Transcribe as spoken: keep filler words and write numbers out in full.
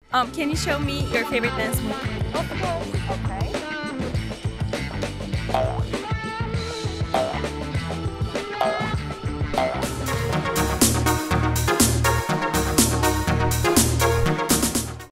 Um, can you show me your favorite dance move? Of course. Okay.